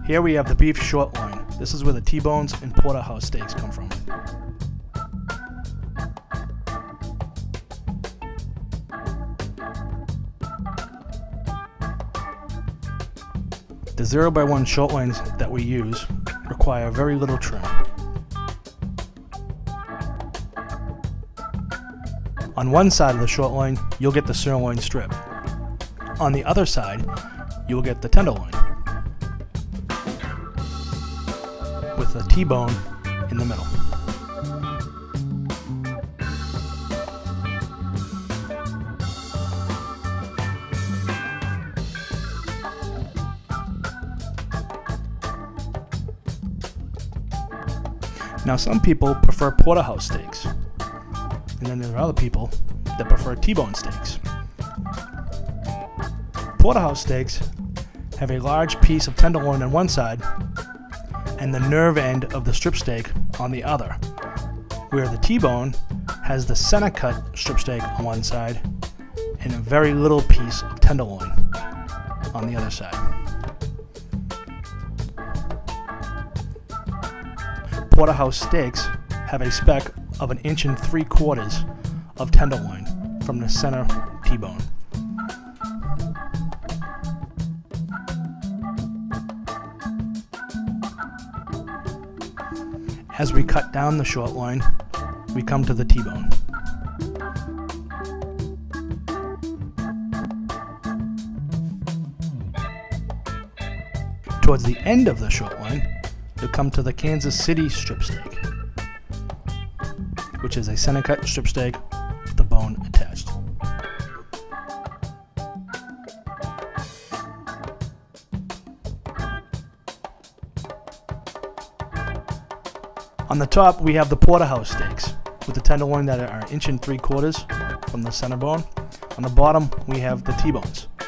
Here we have the beef short loin. This is where the T-bones and porterhouse steaks come from. The 0x1 short loins that we use require very little trim. On one side of the short loin, you'll get the sirloin strip. On the other side, you'll get the tenderloin, with the T-bone in the middle. Now, some people prefer porterhouse steaks, and then there are other people that prefer T-bone steaks. Porterhouse steaks have a large piece of tenderloin on one side and the nerve end of the strip steak on the other, where the T-bone has the center cut strip steak on one side and a very little piece of tenderloin on the other side. Porterhouse steaks have a spec of 1.75 inches of tenderloin from the center T-bone. As we cut down the short loin, we come to the T-bone. Towards the end of the short loin, you'll come to the Kansas City strip steak, which is a center cut strip steak with the bone attached. On the top, we have the porterhouse steaks with the tenderloin that are 1.75 inches from the center bone. On the bottom, we have the T-bones.